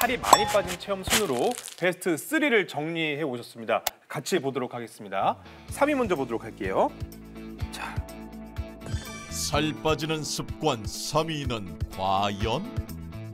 살이 많이 빠진 체험 순으로 베스트 3를 정리해 오셨습니다. 같이 보도록 하겠습니다. 3위 먼저 보도록 할게요. 자, 살 빠지는 습관 3위는 과연?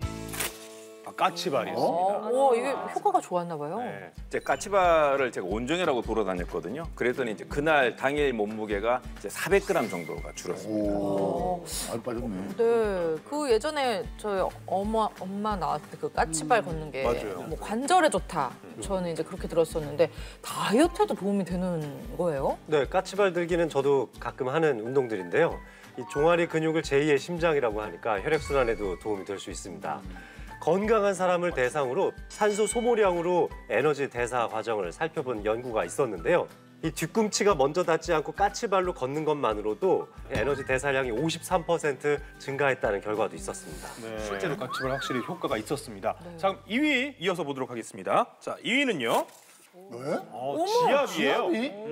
까치발이었습니다. 이게 효과가 좋았나 봐요. 네. 이제 까치발을 제가 온종일하고 돌아다녔거든요. 그랬더니 이제 그날 당일 몸무게가 이제 400g 정도가 줄었습니다. 살 빠졌네. 네, 그 예전에 저희 엄마 나왔을 때 그 까치발 걷는 게 맞아요. 뭐 관절에 좋다. 저는 이제 그렇게 들었었는데 다이어트에도 도움이 되는 거예요? 네, 까치발 들기는 저도 가끔 하는 운동들인데요. 이 종아리 근육을 제2의 심장이라고 하니까 혈액순환에도 도움이 될 수 있습니다. 건강한 사람을 대상으로 산소 소모량으로 에너지 대사 과정을 살펴본 연구가 있었는데요. 이 뒤꿈치가 먼저 닿지 않고 까치발로 걷는 것만으로도 에너지 대사량이 53% 증가했다는 결과도 있었습니다. 네. 실제로 까치발 확실히 효과가 있었습니다. 자, 그럼 2위 이어서 보도록 하겠습니다. 자, 2위는요. 왜? 지압이에요.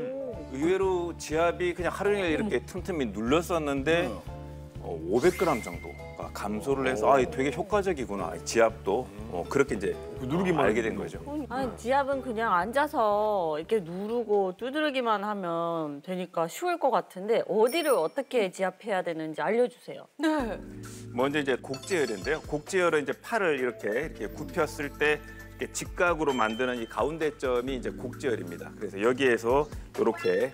의외로 지압이 그냥 하루 종일 이렇게 틈틈이 눌렀었는데 500g 정도가 감소를 해서 되게 효과적이구나. 지압도 그렇게 이제 누르기만 알게 된 거죠. 아니, 지압은 그냥 앉아서 이렇게 누르고 두드리기만 하면 되니까 쉬울 것 같은데 어디를 어떻게 지압해야 되는지 알려주세요. 네. 먼저 이제 곡지혈인데요. 곡지혈은 이제 팔을 이렇게 굽혔을 때 이렇게 직각으로 만드는 이 가운데 점이 이제 곡지혈입니다. 그래서 여기에서 이렇게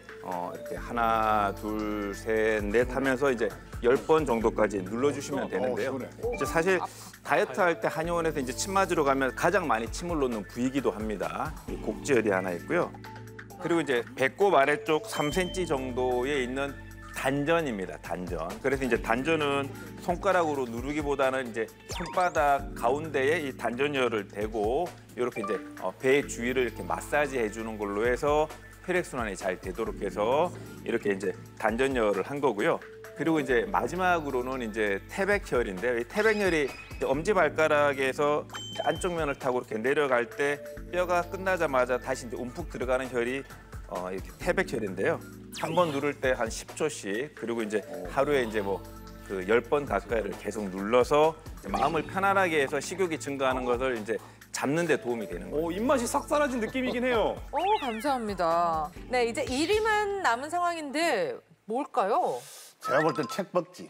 하나, 둘, 셋, 넷 하면서 이제 10번 정도까지 눌러주시면 되는데요. 이제 사실 다이어트 할 때 한의원에서 이제 침 맞으러 가면 가장 많이 침을 놓는 부위이기도 합니다. 이 곡지혈이 하나 있고요. 그리고 이제 배꼽 아래쪽 3cm 정도에 있는 단전입니다. 단전. 그래서 이제 단전은 손가락으로 누르기보다는 이제 손바닥 가운데에 이 단전열을 대고 이렇게 이제 배 주위를 이렇게 마사지 해주는 걸로 해서 혈액순환이 잘 되도록 해서 이렇게 이제 단전열을 한 거고요. 그리고 이제 마지막으로는 이제 태백혈인데요. 이 태백혈이 엄지발가락에서 이제 안쪽 면을 타고 이렇게 내려갈 때 뼈가 끝나자마자 다시 이제 움푹 들어가는 혈이 이렇게 태백혈인데요. 한 번 누를 때 한 10초씩 그리고 이제 하루에 이제 뭐 그 10번 가까이를 계속 눌러서 마음을 편안하게 해서 식욕이 증가하는 것을 이제 잡는 데 도움이 되는 거예요. 입맛이 싹 사라진 느낌이긴 해요. 감사합니다. 네, 이제 1위만 남은 상황인데 뭘까요? 제가 볼 땐 책벅지.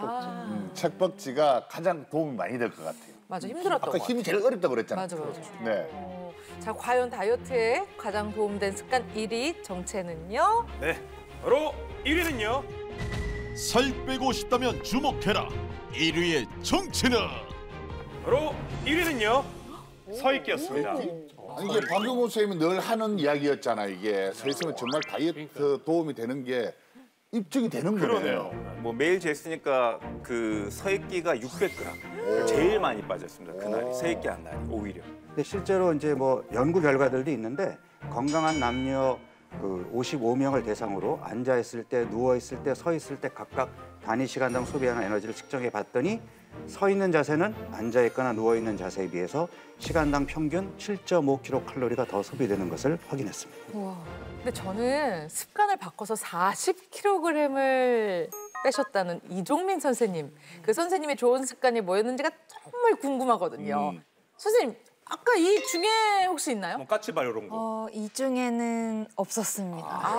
책벅지가 가장 도움이 많이 될 것 같아요. 맞아, 힘들었던 아까 것 같아요. 힘이 제일 어렵다고 그랬잖아요. 맞아. 네. 자, 과연 다이어트에 가장 도움된 습관 1위 정체는요? 네, 바로 1위는요. 살 빼고 싶다면 주목해라. 1위의 정체는? 바로 1위는요. 서있기였습니다. 아니, 이게 박용호 선생님이 늘 하는 이야기였잖아. 이게 서 있으면 정말 다이어트 도움이 되는 게 입증이 되는 거네요. 뭐 매일 쟀으니까 그 서익기가 600g. 제일 많이 빠졌습니다. 그날이 서익기 한 날이 오히려. 근데 실제로 이제 뭐 연구 결과들도 있는데 건강한 남녀 그 55명을 대상으로 앉아 있을 때, 누워 있을 때, 서 있을 때 각각 단위 시간당 소비하는 에너지를 측정해 봤더니 서 있는 자세는 앉아 있거나 누워 있는 자세에 비해서 시간당 평균 7.5kcal가 더 소비되는 것을 확인했습니다. 우와. 근데 저는 습관을 바꿔서 40kg을 빼셨다는 이종민 선생님. 그 선생님의 좋은 습관이 뭐였는지가 정말 궁금하거든요. 선생님, 아까 이 중에 혹시 있나요? 까치발 이런 거. 이 중에는 없었습니다.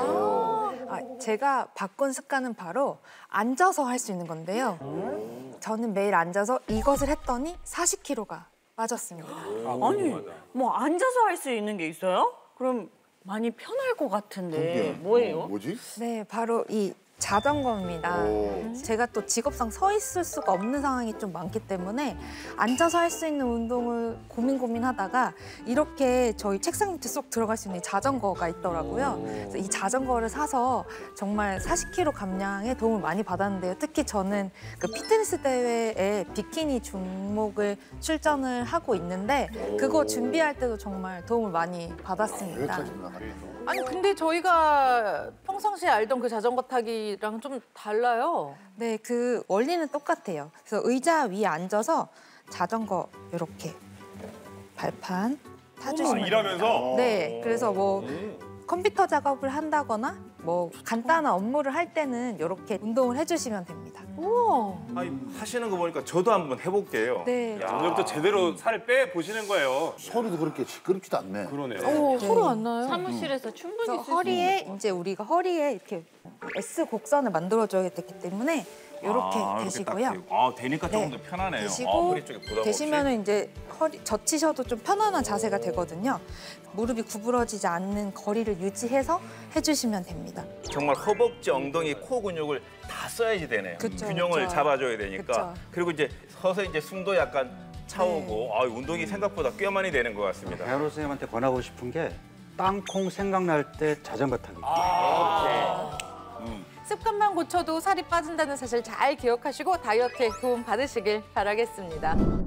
제가 바꾼 습관은 바로 앉아서 할 수 있는 건데요. 저는 매일 앉아서 이것을 했더니 40kg가 빠졌습니다. 아니, 뭐 앉아서 할 수 있는 게 있어요? 그럼 많이 편할 것 같은데 뭐예요? 뭐지? 네, 바로 이 자전거입니다. 제가 또 직업상 서 있을 수가 없는 상황이 좀 많기 때문에 앉아서 할 수 있는 운동을 고민하다가 이렇게 저희 책상 밑에 쏙 들어갈 수 있는 자전거가 있더라고요. 그래서 이 자전거를 사서 정말 40kg 감량에 도움을 많이 받았는데요. 특히 저는 그 피트니스 대회에 비키니 종목을 출전을 하고 있는데 그거 준비할 때도 정말 도움을 많이 받았습니다. 아니, 근데 저희가 평상시에 알던 그 자전거 타기랑 좀 달라요. 네, 그 원리는 똑같아요. 그래서 의자 위에 앉아서 자전거 이렇게 발판 타주시면 일하면서? 네, 그래서 뭐 컴퓨터 작업을 한다거나 뭐 간단한 업무를 할 때는 이렇게 운동을 해주시면 됩니다. 우와. 아니, 하시는 거 보니까 저도 한번 해볼게요. 네. 야, 오늘부터 제대로 살을 빼 보시는 거예요. 소리도 그렇게 시끄럽지도 않네. 그러네요. 오, 소리 안 나요. 사무실에서 충분히 그래서 쓸 수 허리에 이제 우리가 허리에 이렇게 S 곡선을 만들어줘야 되기 때문에 이렇게 되시고요. 되니까 조금 네. 더 편하네요. 되시고 허리 쪽에 부담 없이. 되시면은 이제 허리 젖히셔도 좀 편안한 자세가 되거든요. 무릎이 구부러지지 않는 거리를 유지해서 해주시면 됩니다. 정말 허벅지, 엉덩이, 코 근육을 다 써야지 되네요. 그쵸, 균형을 그쵸. 잡아줘야 되니까. 그쵸. 그리고 이제 서서 이제 숨도 약간 차오고 운동이 생각보다 꽤 많이 되는 것 같습니다. 배아로 선생님한테 권하고 싶은 게 땅콩 생각날 때 자전거 타기. 습관만 고쳐도 살이 빠진다는 사실 잘 기억하시고 다이어트에 도움 받으시길 바라겠습니다.